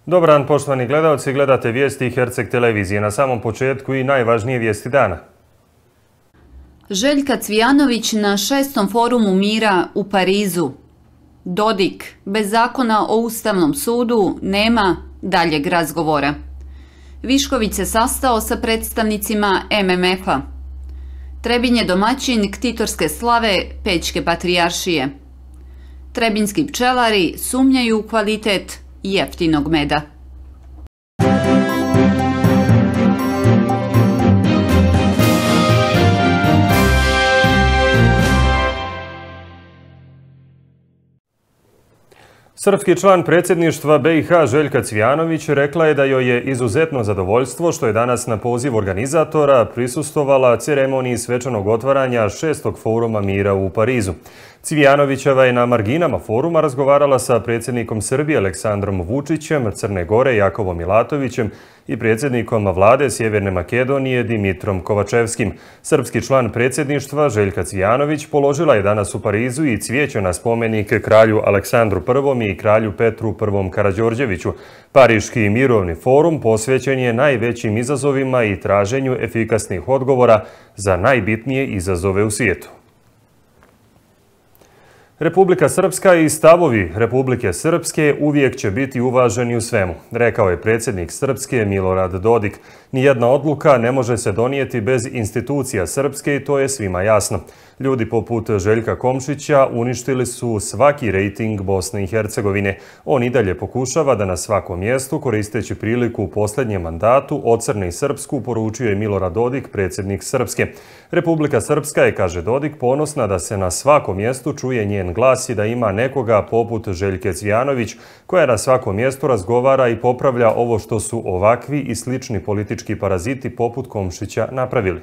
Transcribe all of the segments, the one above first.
Dobar dan, poštovani gledalci, gledate vijesti Herceg televizije. Na samom početku i najvažnije vijesti dana. Željka Cvijanović na 6. forumu mira u Parizu. Dodik, bez zakona o Ustavnom sudu nema daljeg razgovora. Višković se sastao sa predstavnicima MMF-a. Trebinj je domaćin ktitorske slave Pećke patrijaršije. Trebinjski pčelari sumnjaju u kvalitet jeftinog meda. Srpski član predsjedništva BiH Željka Cvijanović rekla je da joj je izuzetno zadovoljstvo što je danas na poziv organizatora prisustvovala ceremoniji svečanog otvaranja 6. foruma mira u Parizu. Cvijanovićeva je na marginama foruma razgovarala sa predsjednikom Srbije Aleksandrom Vučićem, Crne Gore Jakovom Milatovićem i predsjednikom vlade Sjeverne Makedonije Dimitrom Kovačevskim. Srpski član predsjedništva Željka Cvijanović položila je danas u Parizu i cvijeće na spomenik kralju Aleksandru I i kralju Petru I Karađorđeviću. Pariški mirovni forum posvećen je najvećim izazovima i traženju efikasnih odgovora za najbitnije izazove u svijetu. Republika Srpska i stavovi Republike Srpske uvijek će biti uvaženi u svemu, rekao je predsjednik Srpske Milorad Dodik. Nijedna odluka ne može se donijeti bez institucija Srpske i to je svima jasno. Ljudi poput Željka Komšića uništili su svaki rejting Bosne i Hercegovine. On i dalje pokušava da na svakom mjestu, koristeći priliku u posljednjem mandatu, ocrni Srpsku, poručio je Milorad Dodik, predsjednik Srpske. Republika Srpska je, kaže Dodik, ponosna da se na svakom mjestu čuje njen glas i da ima nekoga poput Željke Cvijanović, koja na svakom mjestu razgovara i popravlja ovo što su ovakvi i slični politički paraziti poput Komšića napravili.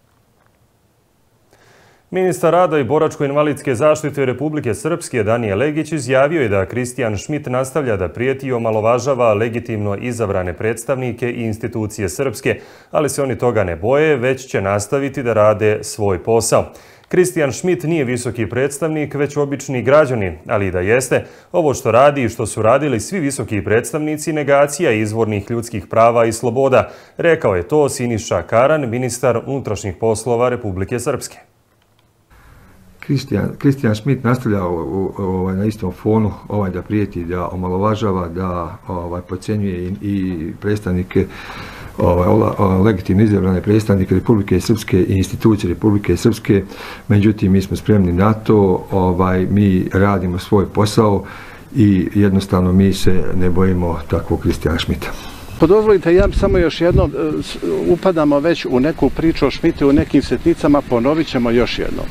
Ministar rada i boračko-invalidske zaštite Republike Srpske Danijel Legić izjavio je da Kristijan Šmit nastavlja da prijeti i omalovažava legitimno izabrane predstavnike i institucije Srpske, ali se oni toga ne boje, već će nastaviti da rade svoj posao. Kristijan Šmit nije visoki predstavnik, već obični građanin, ali i da jeste, ovo što radi i što su radili svi visoki predstavnici negacija izvornih ljudskih prava i sloboda, rekao je to Siniša Karan, ministar unutrašnjih poslova Republike Srpske. Kristijan Šmit nastavlja na istom fonu da prijeti, da omalovažava, da podcenjuje i predstavnike, legitimno izabrane predstavnike Republike Srpske i institucije Republike Srpske. Međutim, mi smo spremni na to, mi radimo svoj posao i jednostavno mi se ne bojimo takvog Kristijana Šmita. Dozvolite, ja samo još jedno, upadamo već u neku priču o Šmitu u nekim sitnicama, ponovit ćemo još jednom.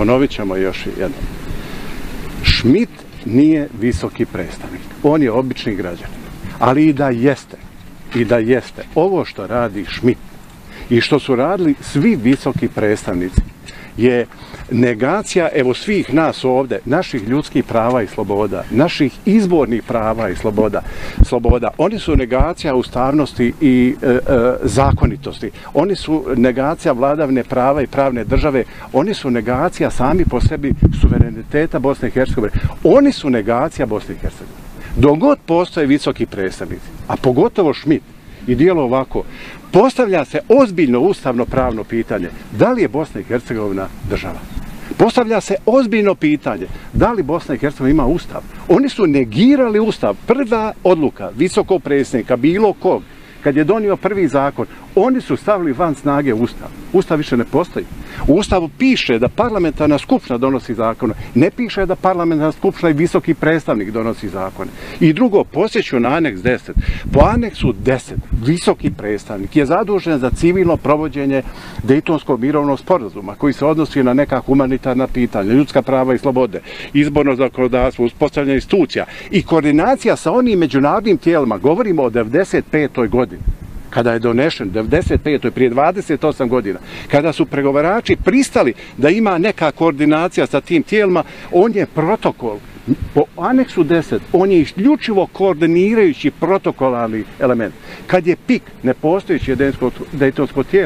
Šmit nije visoki predstavnik, on je obični građanin, ali i da jeste, ovo što radi Šmit i što su radili svi visoki predstavnici je negacija, evo, svih nas ovdje, naših ljudskih prava i sloboda, naših izbornih prava i sloboda. Oni su negacija ustavnosti i zakonitosti. Oni su negacija vladavine prava i pravne države. Oni su negacija sami po sebi suvereniteta Bosne i Hercegovine. Oni su negacija Bosne i Hercegovine. Dok god postoje visoki predstavnici, a pogotovo Šmit, i dijelo ovako, postavlja se ozbiljno ustavno pravno pitanje da li je Bosna i Hercegovina država. Postavlja se ozbiljno pitanje da li Bosna i Hercegovina ima ustav. Oni su negirali ustav. Prva odluka visokog predsjednika bilo kog, kad je donio prvi zakon, oni su stavili van snage ustav. Ustav više ne postoji. U ustavu piše da parlamentarna skupština donosi zakone. Ne piše da parlamentarna skupština i visoki predstavnik donosi zakone. I drugo, posjeću na aneks 10. Po aneksu 10 visoki predstavnik je zadužen za civilno provođenje Dejtonskog mirovnog sporazuma koji se odnosi na neka humanitarna pitanja, ljudska prava i slobode, izborno zakonodavstvo, uspostavljanje institucija i koordinacija sa onim međunarodnim tijelima. Govorimo o 95. godini. Kada je donešen, 95. prije 28 godina, kada su pregovarači pristali da ima neka koordinacija sa tim tijelima, on je protokol. Po aneksu 10, on je isključivo koordinirajući protokolarni element. Kad je PIK, nepostojeće dejtonsko tijelo,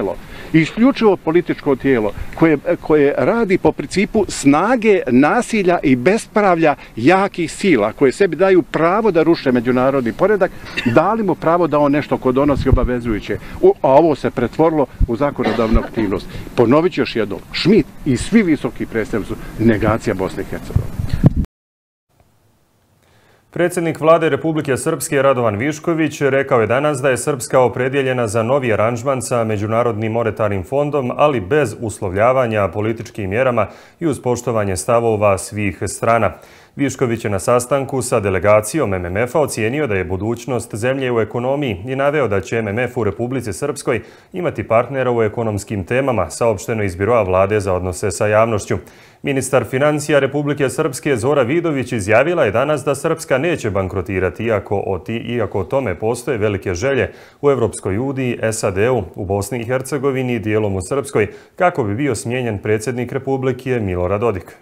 Isključivo političko tijelo koje radi po principu snage, nasilja i bespravlja jakih sila, koje sebi daju pravo da ruše međunarodni poredak, dali mu pravo da on nešto ko donosi obavezujuće. A ovo se pretvorilo u zakonodavnu aktivnost. Ponovit ću još jednom, Schmidt i svi visoki predstavnici su negacija Bosne i Hercegovine. Predsjednik vlade Republike Srpske Radovan Višković rekao je danas da je Srpska opredjeljena za novi aranžman sa Međunarodnim monetarnim fondom, ali bez uslovljavanja političkim mjerama i uz poštovanje stavova svih strana. Višković je na sastanku sa delegacijom MMF-a ocijenio da je budućnost zemlje u ekonomiji i naveo da će MMF u Republici Srpskoj imati partnera u ekonomskim temama, saopšteno iz Biroa vlade za odnose sa javnošću. Ministar financija Republike Srpske Zora Vidović izjavila je danas da Srpska neće bankrotirati, iako o tome postoje velike želje u Evropskoj uniji, SAD-u, u Bosni i Hercegovini i dijelom u Srpskoj, kako bi bio smijenjen predsjednik Republike Milorad Dodik.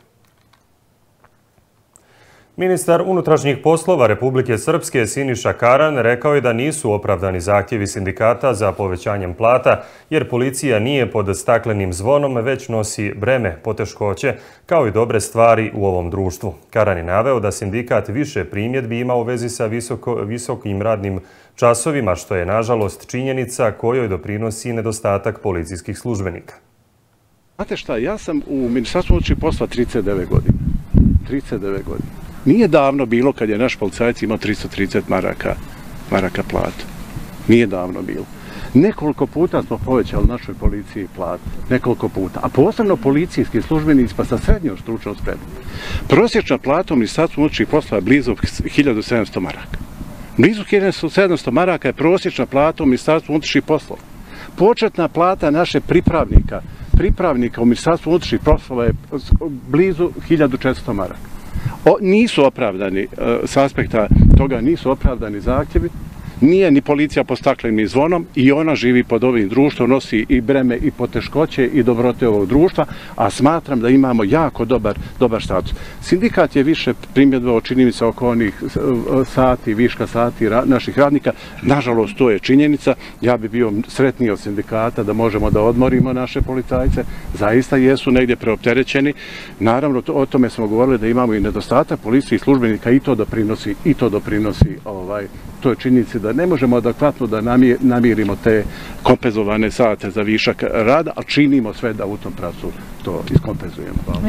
Ministar unutrašnjih poslova Republike Srpske Siniša Karan rekao je da nisu opravdani zahtjevi sindikata za povećanjem plata, jer policija nije pod staklenim zvonom, već nosi breme, poteškoće, kao i dobre stvari u ovom društvu. Karan je naveo da sindikat više primjedbi ima u vezi sa visokim radnim časovima, što je nažalost činjenica kojoj doprinosi nedostatak policijskih službenika. Znate šta, ja sam u Ministarstvu unutrašnjih poslova 39 godina. 39 godina. Nije davno bilo kad je naš policajac imao 330 maraka platu. Nije davno bilo. Nekoliko puta smo povećali našoj policiji platu. Nekoliko puta. A posebno policijski službenici pa sa srednjom stručnom spremom. Prosječna plata u Ministarstvu unutrašnjih poslova je blizu 1700 maraka. Blizu 1700 maraka je prosječna plata u Ministarstvu unutrašnjih poslova. Početna plata naše pripravnika u Ministarstvu unutrašnjih poslova je blizu 1400 maraka. Nisu opravdani, s aspekta toga nisu opravdani zahtjevi, nije ni policija pod staklenim zvonom i ona živi pod ovim društvom, nosi i breme i poteškoće i dobrote ovog društva, a smatram da imamo jako dobar status. Sindikat je više primjedbao, čini mi se, oko onih sati, viška sati naših radnika. Nažalost, to je činjenica. Ja bi bio sretniji od sindikata da možemo da odmorimo naše policajce. Zaista jesu negdje preopterećeni. Naravno, o tome smo govorili da imamo i nedostatak policijskih službenika i to doprinosi to je činjenica da ne možemo adekvatno da namirimo te kompenzovane sate za višak rada, ali činimo sve da u tom pravcu to iskompenzujemo. Hvala.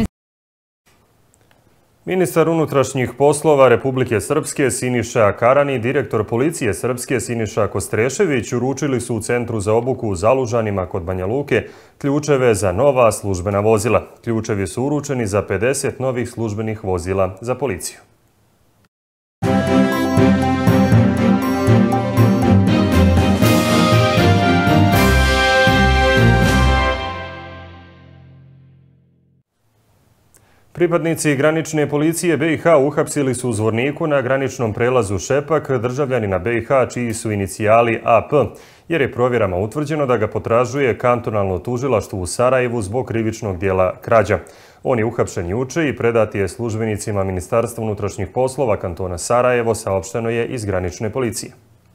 Ministar unutrašnjih poslova Republike Srpske Siniša Karan i direktor policije Srpske Siniša Kostrešević uručili su u Centru za obuku u Zalužanima kod Banja Luke ključeve za nova službena vozila. Ključevi su uručeni za 50 novih službenih vozila za policiju. Pripadnici granične policije BiH uhapsili su u Zvorniku na graničnom prelazu Šepak državljanina BiH čiji su inicijali AP, jer je provjerama utvrđeno da ga potražuje kantonalno tužilaštvo u Sarajevu zbog krivičnog dijela krađa. On je uhapšen juče i predat je službenicima Ministarstva unutrašnjih poslova kantona Sarajevo, saopšteno je iz granične policije.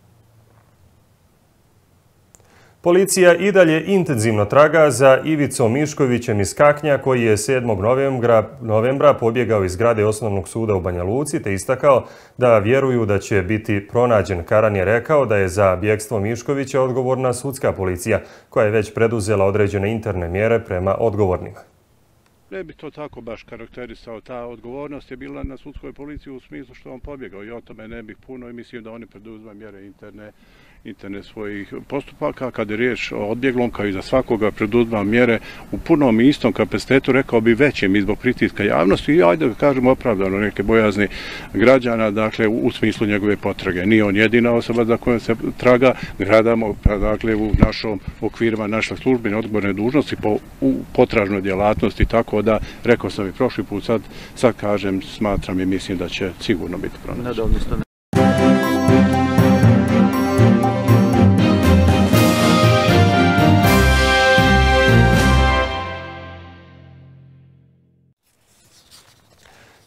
Policija i dalje intenzivno traga za Ivicom Miškovićem iz Kaknja, koji je 7. novembra pobjegao iz zgrade Osnovnog suda u Banja Luci, te istakao da vjeruju da će biti pronađen. Karan je rekao da je za bjegstvo Miškovića odgovorna sudska policija, koja je već preduzela određene interne mjere prema odgovornima. Ne bi to tako baš karakterisao. Ta odgovornost je bila na sudskoj policiji u smislu što on pobjegao i o tome ne bih puno i mislim da oni preduzimaju mjere interne svojih postupaka. Kad je riječ o odbjeglom, kao i za svakoga, preduzima mjere u punom i istom kapacitetu, rekao bi većem i zbog pritiska javnosti i ajde da kažemo opravdano neke bojazni građana, dakle u smislu njegove potrage. Nije on jedina osoba za kojom se traga, gradamo dakle u našom okvirima naše službene odgovorne dužnosti u potražnoj djelatnosti, tako da rekao sam i prošli put, sad kažem, smatram i mislim da će sigurno biti pronađen.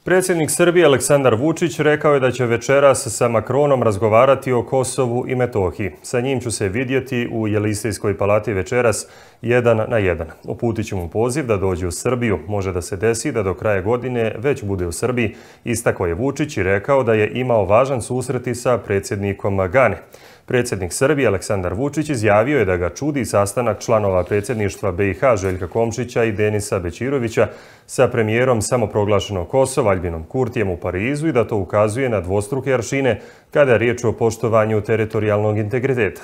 Predsjednik Srbije Aleksandar Vučić rekao je da će večeras sa Makronom razgovarati o Kosovu i Metohiji. Sa njim ću se vidjeti u Jelisejskoj palati večeras 1 na 1. Uputit ću mu poziv da dođe u Srbiju. Može da se desi da do kraja godine već bude u Srbiji. Istakao je Vučić i rekao da je imao važan susret i sa predsjednikom Gane. Predsjednik Srbije Aleksandar Vučić izjavio je da ga čudi sastanak članova predsjedništva BiH Željka Komšića i Denisa Bećirovića sa premijerom samoproglašenog Kosova Aljbinom Kurtijem u Parizu i da to ukazuje na dvostruke aršine kada je riječ o poštovanju teritorijalnog integriteta.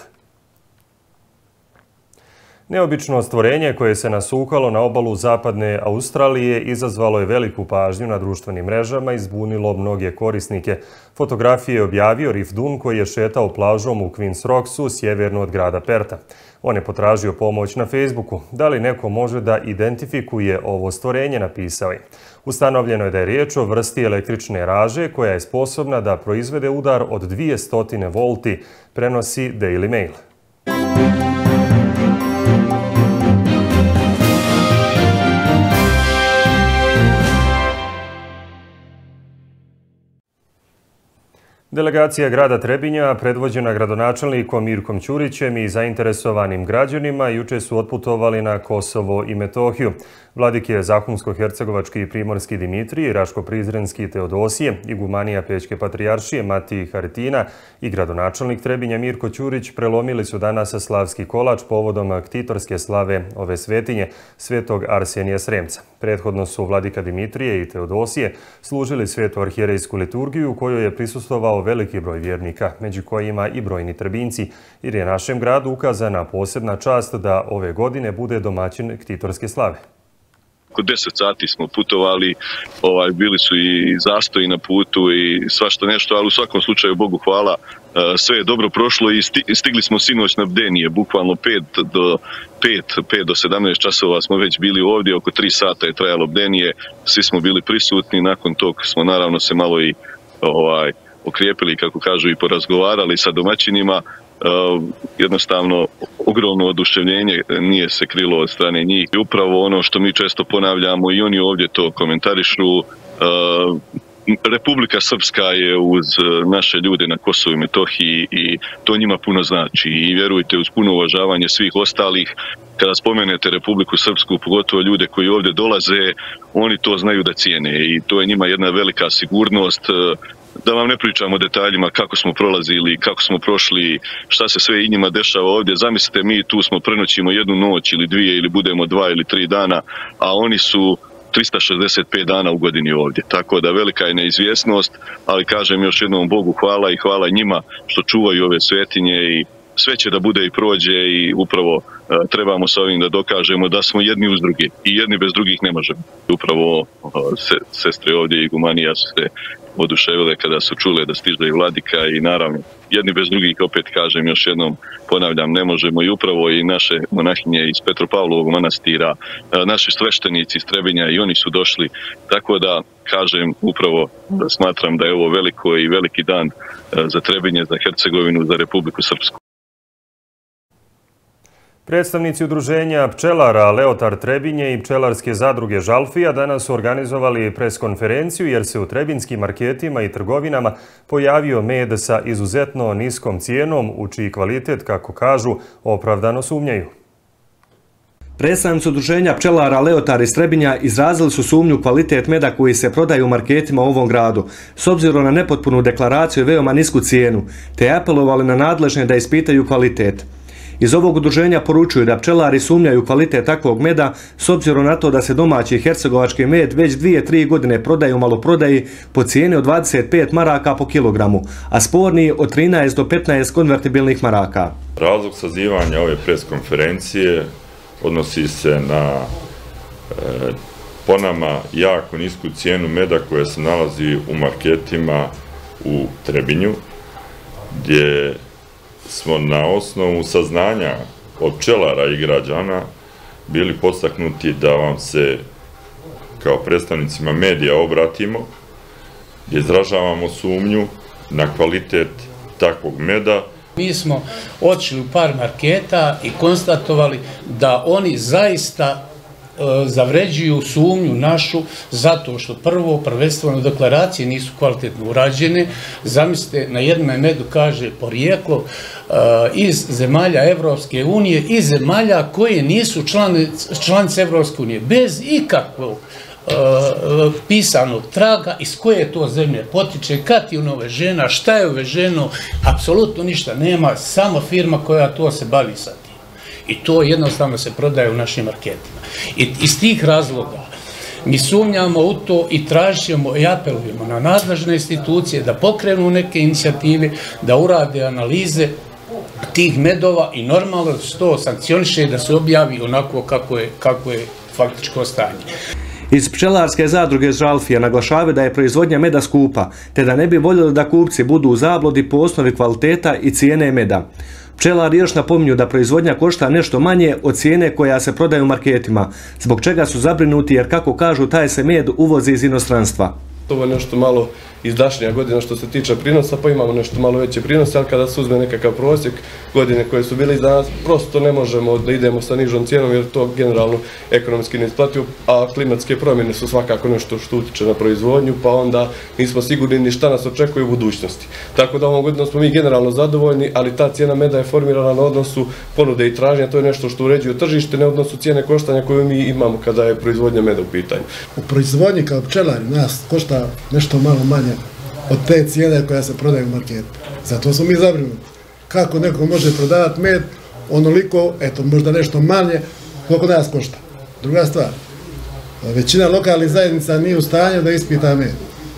Neobično stvorenje koje se nasukalo na obalu zapadne Australije izazvalo je veliku pažnju na društvenim mrežama i zbunilo mnoge korisnike. Fotografije je objavio Rif Dun koji je šetao plažom u Queens Rocksu, sjeverno od grada Perta. On je potražio pomoć na Facebooku. Da li neko može da identifikuje ovo stvorenje, napisao je. Ustanovljeno je da je riječ o vrsti električne raže koja je sposobna da proizvede udar od 200 volti, prenosi Daily Mail. Delegacija grada Trebinja, predvođena gradonačelnikom Mirkom Ćurićem i zainteresovanim građanima, juče su otputovali na Kosovo i Metohiju. Vladike Zahumsko-hercegovački i primorski Dimitrije, Raško-Prizrenski Teodosije, igumanija Pećke patrijaršije Matiji Haritina i gradonačelnik Trebinja Mirko Ćurić prelomili su danas slavski kolač povodom ktitorske slave ove svetinje, svetog Arsenija Sremca. Prethodno su vladika Dimitrije i Teodosije služili svetu arhijerejsku liturgiju u kojoj je prisustvovao veliki broj vjernika, među kojima i brojni Trebinci, jer je našem gradu ukazana posebna čast da ove godine bude domaćin ktitorske slave. Oko 10 sati smo putovali, bili su i zastoji na putu i svašta nešto, ali u svakom slučaju, Bogu hvala, sve je dobro prošlo i stigli smo sinoć na bdenije, bukvalno 5 do 17 časova smo već bili ovdje, oko 3 sata je trajalo bdenije, svi smo bili prisutni, nakon tog smo naravno se malo i okrijepili, kako kažu, i porazgovarali sa domaćinima. Jednostavno ogromno oduševljenje nije se krilo od strane njih. I upravo ono što mi često ponavljamo i oni ovdje to komentarišu, Republika Srpska je uz naše ljude na Kosovu i Metohiji i to njima puno znači. I vjerujte, uz puno uvažavanje svih ostalih, kada spomenete Republiku Srpsku, pogotovo ljude koji ovdje dolaze, oni to znaju da cijene i to je njima jedna velika sigurnost. Da vam ne pričamo o detaljima kako smo prolazili, kako smo prošli, šta se sve i njima dešava ovdje. Zamislite, mi tu smo prenoćimo jednu noć ili dvije ili budemo 2 ili 3 dana, a oni su 365 dana u godini ovdje. Tako da velika je neizvjesnost, ali kažem još jednom Bogu hvala i hvala njima što čuvaju ove svetinje i sve će da bude i prođe i upravo trebamo sa ovim da dokažemo da smo jedni uz drugi i jedni bez drugih ne možemo. Upravo sestre ovdje i gumanija su se oduševile kada su čule da stiže i vladika i naravno jedni bez drugih, opet kažem još jednom, ponavljam, ne možemo i upravo i naše monahinje iz Petropavlovog manastira, naši sveštenici iz Trebinja i oni su došli, tako da kažem upravo da smatram da je ovo veliko i veliki dan za Trebinje, za Hercegovinu, za Republiku Srpsku. Predstavnici udruženja pčelara Leotar Trebinje i pčelarske zadruge Žalfija danas su organizovali preskonferenciju jer se u trebinskim marketima i trgovinama pojavio med sa izuzetno niskom cijenom u čiji kvalitet, kako kažu, opravdano sumnjaju. Predstavnici udruženja pčelara Leotar iz Trebinja izrazili su sumnju kvalitet meda koji se prodaju u marketima u ovom gradu, s obzirom na nepotpunu deklaraciju i veoma nisku cijenu, te apelovali na nadležne da ispitaju kvalitet. Iz ovog udruženja poručuju da pčelari sumnjaju kvalitet takvog meda s obzirom na to da se domaći hercegovački med već 2-3 godine prodaju u maloprodaji po cijeni od 25 maraka po kilogramu, a sporni od 13 do 15 konvertibilnih maraka. Razlog sazivanja ove preskonferencije odnosi se na po nama jako nisku cijenu meda koja se nalazi u marketima u Trebinju, gdje smo na osnovu saznanja od pčelara i građana bili podstaknuti da vam se kao predstavnicima medija obratimo, gdje izražavamo sumnju na kvalitet takvog meda. Mi smo otišli u par marketa i konstatovali da oni zaista zavređuju sumnju našu zato što prvenstveno deklaracije nisu kvalitetno urađene. Zamislite, na jednom medu kaže porijeklo iz zemalja Evropske unije i zemalja koje nisu članice Evropske unije, bez ikakvog pisanog traga iz koje to zemlje potiče, kad je uvežena, šta je uveženo, apsolutno ništa nema, samo firma koja to se bavi sa tim. I to jednostavno se prodaje u našim marketima. I iz tih razloga mi sumnjamo u to i tražimo i apelujemo na nadležne institucije da pokrenu neke inicijative, da urade analize tih medova i normalno da se to sankcioniše, da se objavi onako kako je faktičko stanje. Iz pčelarske zadruge Žalfija naglašavaju da je proizvodnja meda skupa, te da ne bi voljeli da kupci budu u zabludi po osnovi kvaliteta i cijene meda. Pčelari još napominju da proizvodnja košta nešto manje od cijene koja se prodaje u marketima, zbog čega su zabrinuti jer, kako kažu, taj se med uvozi iz inostranstva. Ovo je nešto malo izdašnija godina što se tiče prinosa, pa imamo nešto malo veće prinose, ali kada se uzme nekakav prosjek godine koje su bile izdana, prosto ne možemo da idemo sa nižom cijenom jer to generalno ekonomski ne isplativo, a klimatske promjene su svakako nešto što utiče na proizvodnju, pa onda nismo sigurni ni šta nas očekuje u budućnosti. Tako da ovom godinom smo mi generalno zadovoljni, ali ta cijena meda je formirana na odnosu ponude i tražnja, to je nešto što uređuje tržište, ne odnosu cijene koštanja koju mi imamo kada je proizvodnja meda u pitanju. U proizvodnji kao pčelari nas košta nešto malo manje od te cijene koja se prodaje u marketu. Zato smo mi zabrinuti. Kako neko može prodavati med onoliko, eto možda nešto manje, koliko nas košta. Druga stvar, većina lokalnih zajednica nije u stanju da ispita med.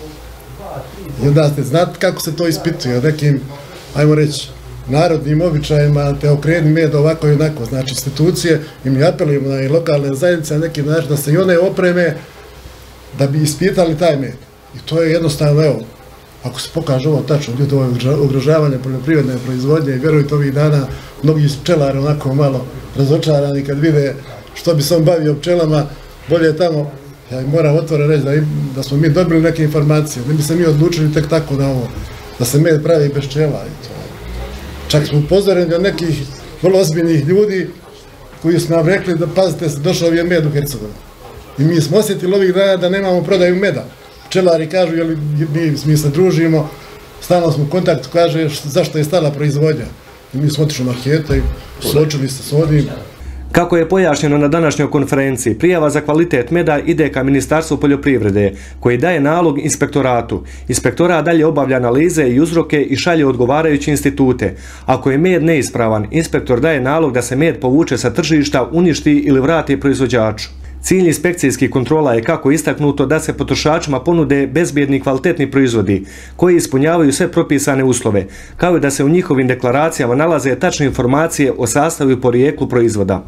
I onda ste znati kako se to ispituje, od nekim, ajmo reći, narodnim običajima, te okreni med ovako i onako. Znači institucije, i mi apelujemo na lokalne zajednice na neki način da se i one opreme da bi ispitali taj med. I to je jednostavno, evo, ako se pokaže ovo tačno, gdje to je ugrožavanje poljoprivredne proizvodnje i vjerujte ovih dana mnogi pčelari onako malo razočarani kad vide što bi se on bavio pčelama, bolje je tamo, ja moram otvoreno reći da smo mi dobili neke informacije, ne bi se mi odlučili tek tako na ovo, da se med pravi bez pčela. Čak smo upozoreni od nekih vrlo ozbiljnih ljudi koji su nam rekli da pazite se, došao je med u Hercegovini. I mi smo osjetili ovih dana da nemamo prodaju meda. Pčelari kažu, mi se družimo, stalno smo u kontaktu, kaže zašto je stala proizvodnja. I mi smo otišli u markete i suočili se s ovim. Kako je pojašnjeno na današnjoj konferenciji, prijava za kvalitet meda ide ka Ministarstvu poljoprivrede, koji daje nalog inspektoratu. Inspektorat dalje obavlja analize i uzroke i šalje odgovarajuće institute. Ako je med neispravan, inspektor daje nalog da se med povuče sa tržišta, uništi ili vrati proizvođaču. Cilj inspekcijskih kontrola je, kako istaknuto, da se potrošačima ponude bezbjedni kvalitetni proizvodi koji ispunjavaju sve propisane uslove, kao i da se u njihovim deklaracijama nalaze tačne informacije o sastavu i porijeklu proizvoda.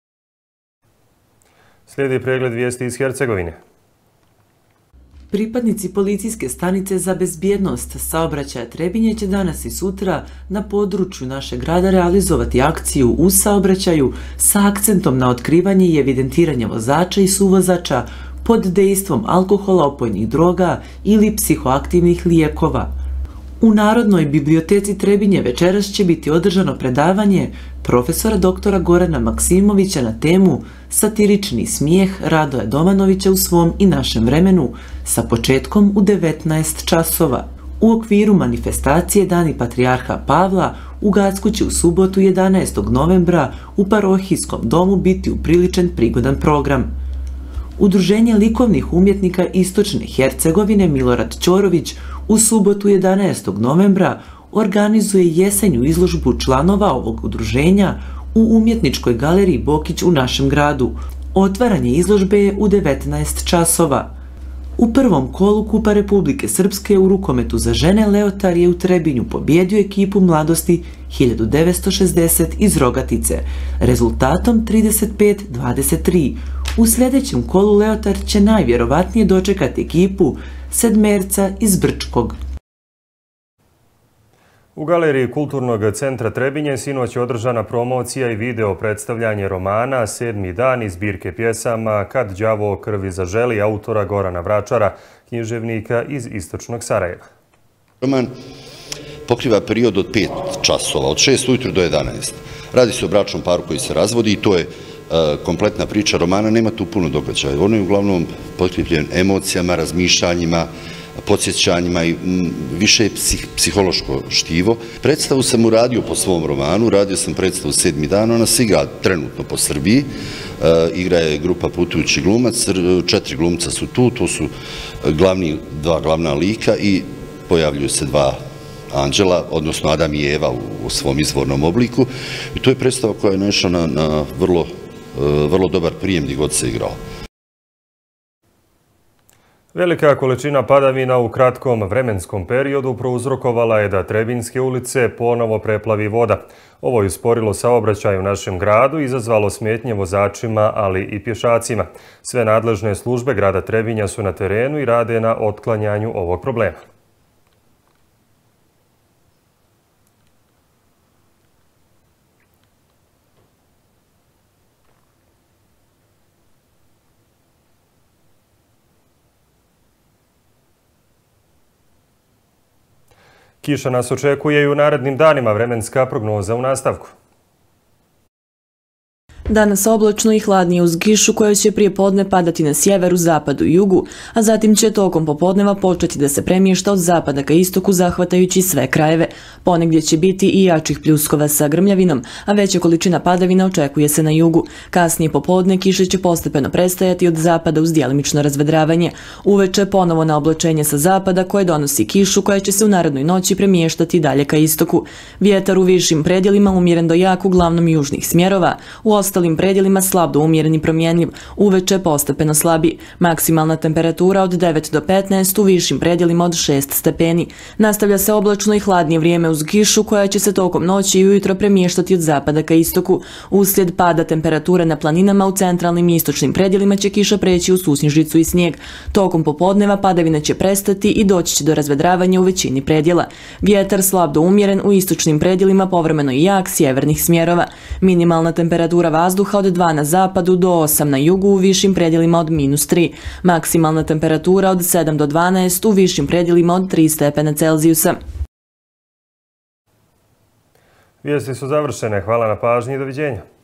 Slijedi pregled vijesti iz Hercegovine. Pripadnici policijske stanice za bezbjednost saobraćaja Trebinje će danas i sutra na području našeg grada realizovati akciju u saobraćaju sa akcentom na otkrivanje i evidentiranje vozača i suvozača pod dejstvom alkohola, opojnih droga ili psihoaktivnih lijekova. U Narodnoj biblioteci Trebinje večeras će biti održano predavanje profesora doktora Gorana Maksimovića na temu Satirični smijeh Radoja Domanovića u svom i našem vremenu sa početkom u 19 časova. U okviru manifestacije Dani Patrijarha Pavla u Gacku će u subotu 11. novembra u parohijskom domu biti upriličen prigodan program. Udruženje likovnih umjetnika Istočne Hercegovine Milorad Ćorović u subotu 11. novembra organizuje jesenju izložbu članova ovog udruženja u umjetničkoj galeriji Bokić u našem gradu. Otvaranje izložbe je u 19 časova. U prvom kolu Kupa Republike Srpske u rukometu za žene Leotar je u Trebinju pobjedio ekipu Mladosti 1960 iz Rogatice, rezultatom 35-23. U sljedećem kolu Leotar će najvjerovatnije dočekati ekipu Sedmerca iz Brčkog. U galeriji Kulturnog centra Trebinje sinoć je održana promocija i video predstavljanje romana Sedmi dan iz zbirke pjesama Kad đavo krvi zaželi autora Gorana Vračara, književnika iz istočnog Sarajeva. Roman pokriva period od 5 časova, od 6 ujutru do 11. Radi se o bračnom paru koji se razvodi i to je kompletna priča romana, nema tu puno događaja. On je uglavnom potkrijepljen emocijama, razmišljanjima, podsjećanjima i više je psihološko štivo. Predstavu sam uradio po svom romanu, radio sam predstavu 7. dan, ona se igra trenutno po Srbiji, igra je grupa Putujući glumac, 4 glumca su tu, to su dva glavna lika i pojavljuju se 2 anđela, odnosno Adam i Eva u svom izvornom obliku i to je predstava koja je naišla na vrlo dobar prijem gdje god se igrao. Velika količina padavina u kratkom vremenskom periodu prouzrokovala je da Trebinjske ulice ponovo preplavi voda. Ovo je usporilo saobraćaj u našem gradu i izazvalo smetnje vozačima, ali i pješacima. Sve nadležne službe grada Trebinja su na terenu i rade na otklanjanju ovog problema. Kiša nas očekuje i u narednim danima, vremenska prognoza u nastavku. Danas oblačno i hladnije uz kišu koja će prije podne padati na sjeveru, zapadu i jugu, a zatim će tokom popodneva početi da se premješta od zapada ka istoku zahvatajući sve krajeve. Ponegdje će biti i jačih pljuskova sa grmljavinom, a veća količina padavina očekuje se na jugu. Kasnije popodne kiše će postepeno prestajati od zapada uz djelimično razvedravanje. Uveče ponovo na oblačenje sa zapada koje donosi kišu koja će se u narednoj noći premještati dalje ka istoku. Vjetar u višim predjelima umjeren do jak uglavnom južnih smjerova, u ostalim predjelima slab do umjeren i promjenljiv, uveče postepeno slabi. Maksimalna temperatura od 9 do 15, u višim predjelima od 6 stepeni. Nastavlja se oblačno i hladnije vrijeme uz kišu koja će se tokom noći i ujutro premještati od zapada ka istoku. Uslijed pada temperature na planinama u centralnim i istočnim predjelima će kiša preći u susnježicu i snijeg. Tokom popodneva padavine će prestati i doći će do razvedravanja u većini predjela. Vjetar slab do umjeren u istočnim predjelima, povremeno i jak sjevernih smjerova. Minimalna temperatura vazduha od 2 na zapadu do 8 na jugu, u višim predjelima od -3. Maksimalna temperatura od 7 do 12, u višim predjelima od 3 stepena Celzijusa. Vijesti su završene. Hvala na pažnji i doviđenja.